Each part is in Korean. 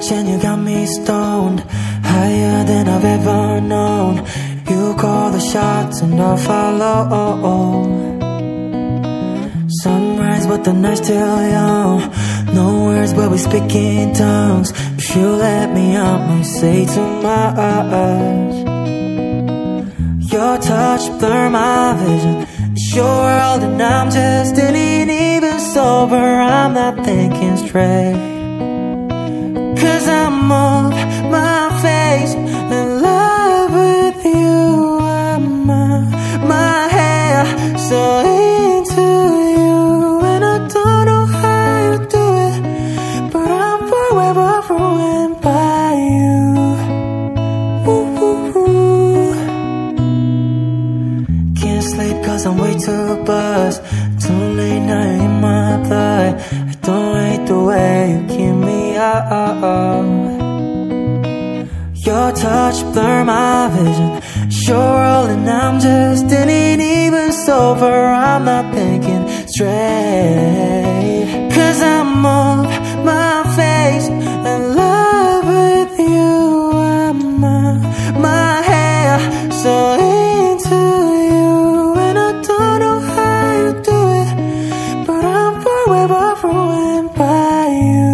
and you got me stoned, higher than I've ever known. You call the shots and I'll follow. Sunrise but the night's still young. No words but we speak in tongues. If you let me, I might say too much. Your touch blur my vision. It's your world and I'm just in it. Even sober, I'm not thinking straight. Cause I'm off my face in love with you. I'm my hair so into you. And I don't know how you do it, but I'm forever ruined by you. Ooh. Can't sleep cause I'm way too buzzed. Too late night in my blood. I don't hate the way you keep me up. Your touch blur my vision. It's your world and I'm just in it. Even sober, I'm not thinking straight. Cause I'm off my face in love with you. I'm my hair so into you. And I don't know how you do it, but I'm forever ruined by you.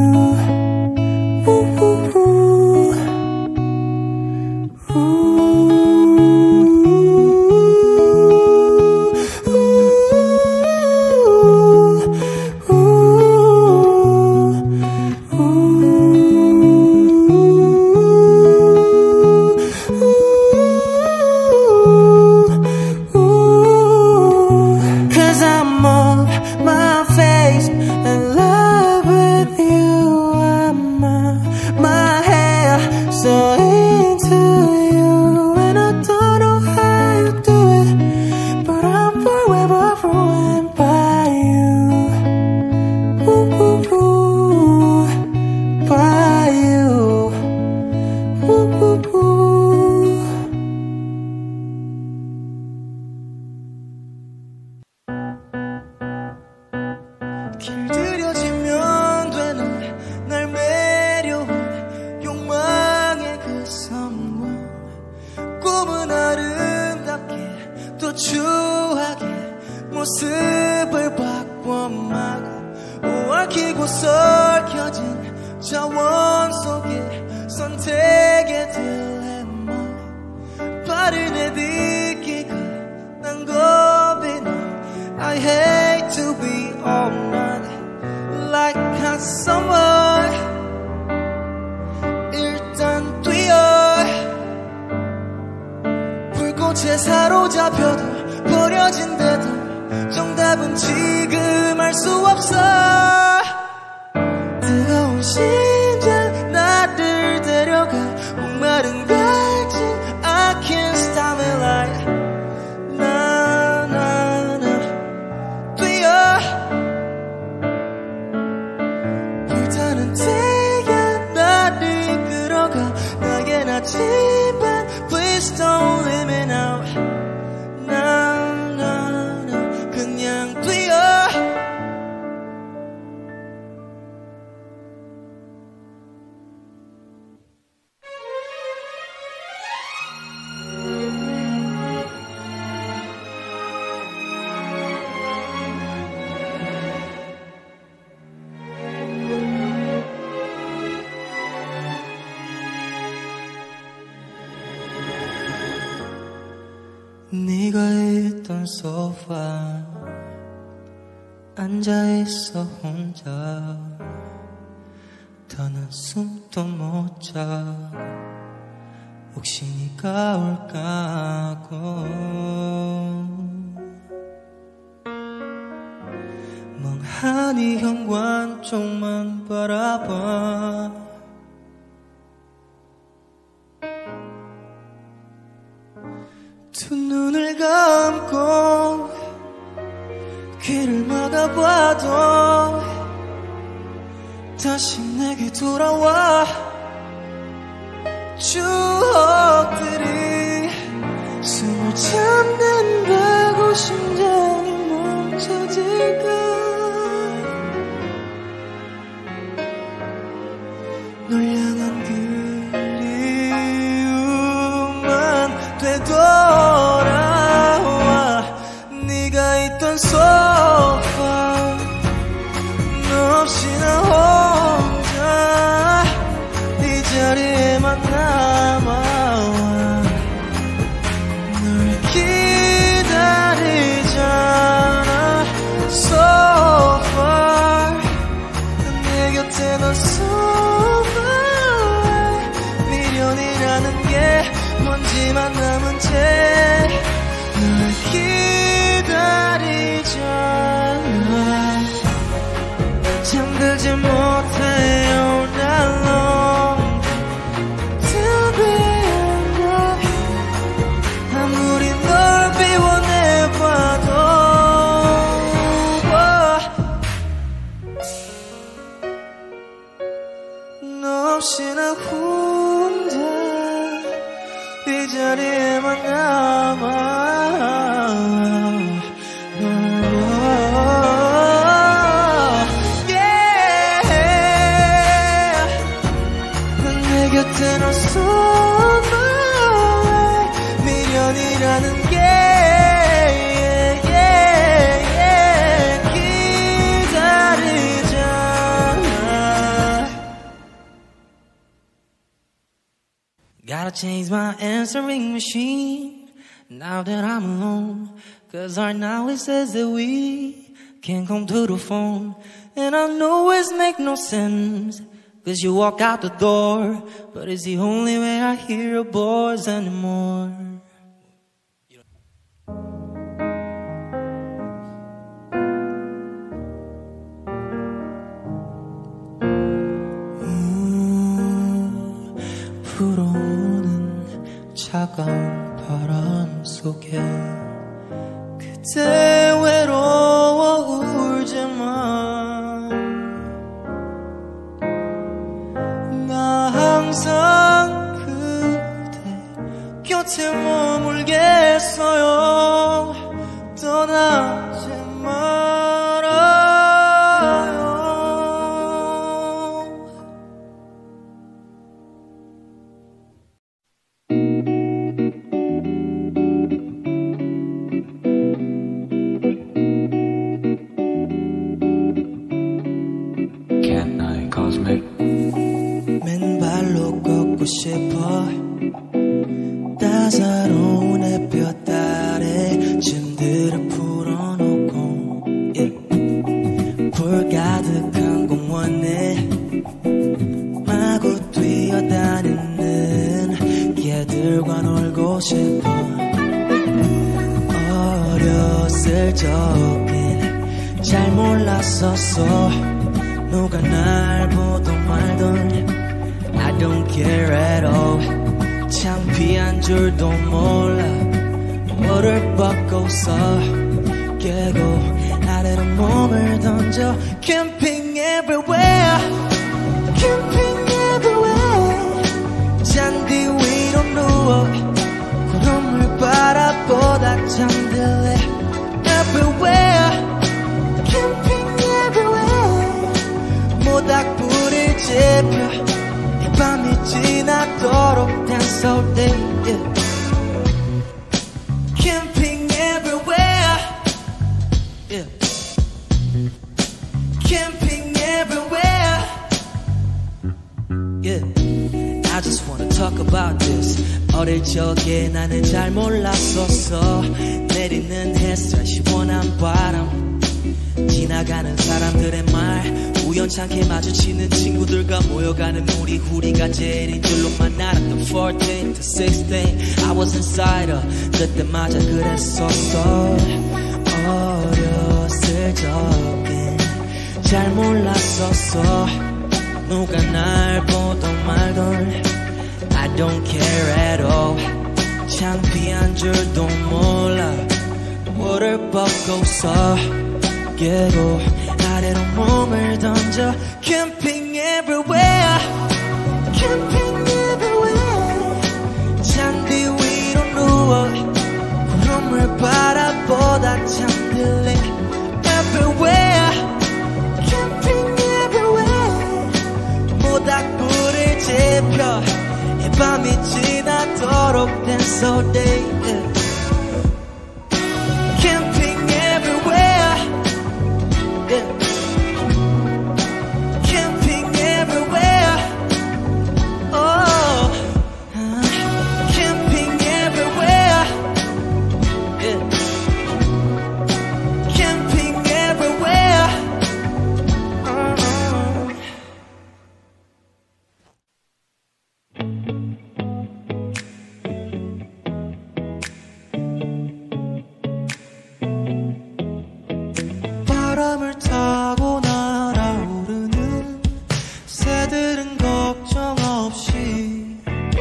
길들여지면 되는 날 매려온 욕망의 그 섬과 꿈은 아름답게 또 추하게 모습을 바꿔 막아 오악히고 설켜진 자원 속에 선택의 딜레마 발을 내딛기가 난 겁이 나 I hate to be all night like a summer. 일단 뛰어 불꽃에 사로잡혀도 버려진데도 정답은 지금 알 수 없어. 뜨거운 심장 나를 데려가 목마른 갈증 I can't stop it like Please don't leave me now. No, 그냥 뛰어. 네가 있던 소파 앉아있어 혼자 더는 숨도 못 자. 혹시 네가 올까 하고 멍하니 현관 쪽만 바라봐. 두 눈을 감고 귀를 막아봐도 다시 내게 돌아와. 추억들이 숨을 참는다고 심장이 멈춰질까. 널 향한 돌아와 네가 있던 소파 너 없이 나 혼자 이 자리에만 남아 널 기다리잖아 So far 내 곁에 넌 so far 미련이라는 게 먼지만 남은 채 널 기다리잖아 잠들지 못해요 날 아무리 널 비워내봐도 너 없이 나 혼자 이 자리에만 남아 내 곁에 너 미련이라는 게 기다리잖아 Gotta change my answering machine now that I'm alone. Cause right now it says that we can't come to the phone. And I know it make no sense, cause you walk out the door, but it's the only way I hear your voice anymore. 불어오는 차가운 바람 속에 그대 외로워 울지마 나 항상 그대 곁에 머물겠어요 떠나지 말아요 맨발로 걷고 싶어 따사로운 햇볕 아래 짐들을 풀어놓고 불 가득한 공원에 마구 뛰어다니는 개들과 놀고 싶어 어렸을 적엔 잘 몰랐었어 누가 날 보던 말던 I don't care at all 창피한 줄도 몰라 뭐를 벗고서 깨고 아래로 몸을 던져 Camping everywhere Camping everywhere 잔디 위로 누워 구름을 바라보다 잠들래 Everywhere Camping everywhere 모닥불을 지펴 이 밤이 지나도록 dance all day yeah. Camping everywhere yeah. Camping everywhere yeah. I just wanna talk about this 어릴 적에 나는 잘 몰랐었어 내리는 햇살 시원한 바람 지나가는 사람들의 말 우연찮게 마주치는 친구들과 모여가는 무리 우리가 제일인 줄로만 알았던 14 to 16 I was insider 그때마저 그랬었어 어렸을 적엔 잘 몰랐었어 누가 날 보던 말던 I don't care at all 창피한 줄도 몰라 뭐를 벗고서 깨고 아래로 몸을 던져 Camping everywhere Camping everywhere 잔디 위로 누워 구름을 바라보다 잠들래 Everywhere Camping everywhere 모닥불을 지펴 이 밤이 지나도록 this all day. Camping everywhere. Camping everywhere. Oh, camping everywhere. Camping everywhere. 바람을 타고 날아오르는 새들은 걱정 없이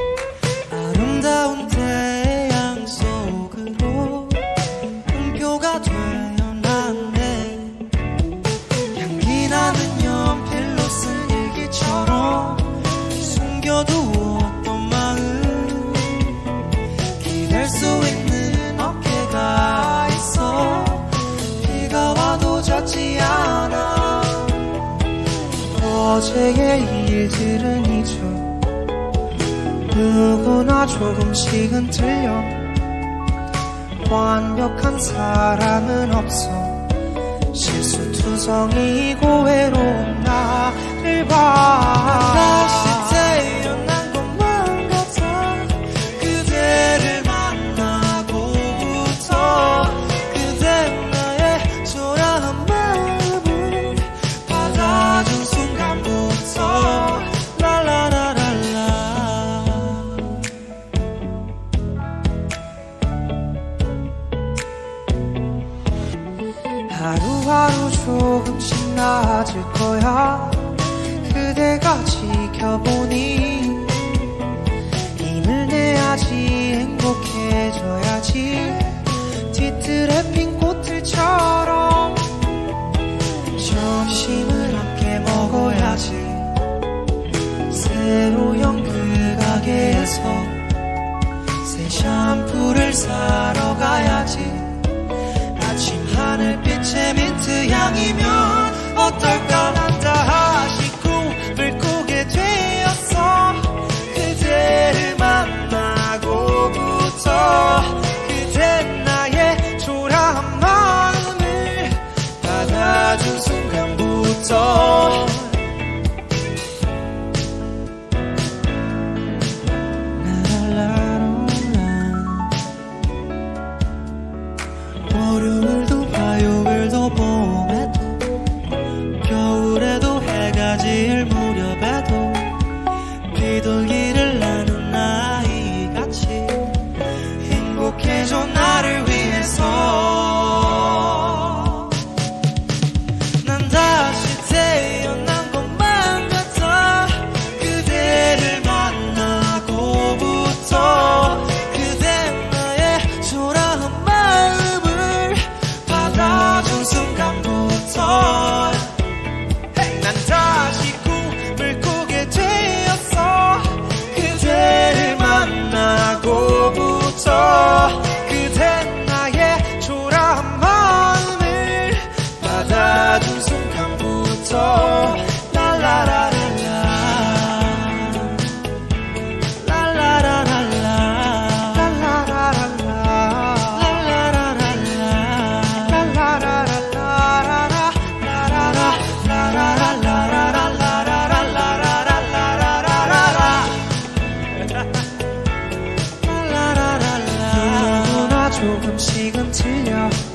아름다운 태양 속으로 음표가 되어났네. 향기 나는 연필로 쓴 일기처럼 숨겨두었던 마음 기댈 수 있는 어깨가 있어. 비가 와도 젖지 않아. 어제의 일들은 잊어. 누구나 조금씩은 틀려. 완벽한 사람은 없어. 실수투성이고 외로운 나를 봐. 다시 태어난 것만 같아. 그대를 만나고부터 그대 나의 초라한 마음을 받아준 순간부터 랄라라랄라. 하루하루 조금씩 나아질 거야. 그대가 지켜보니 힘을 내야지. 행복해져야지. 뒤틀에 핀 꽃들처럼 점심을 함께 먹어야지. 새로 연 그 가게에서 새 샴푸를 사러 가야지. 아침 하늘빛의 민트 향이면 어떨까. 난 다시 꿈을 꾸게 되었어. 그대를 만나고부터 그대 나의 초라한 마음을 받아준 순간부터 월요일도 화요일도 봄에도 겨울에도 해가 질 무렵에도 비둘기를 나눈 아이같이 행복해져 나를 위해서. 난 다시 태어난 것만 같아. 그대를 만나고부터 그대 나의 초라한 마음을 받아준 순간부터 난 다시 꿈을 꾸게 되었어. 그대를 만나고부터 그대 나의 초라한 마음을 받아준 순간부터 랄라라랄라 랄라라랄라 누구나 조금씩은 틀려.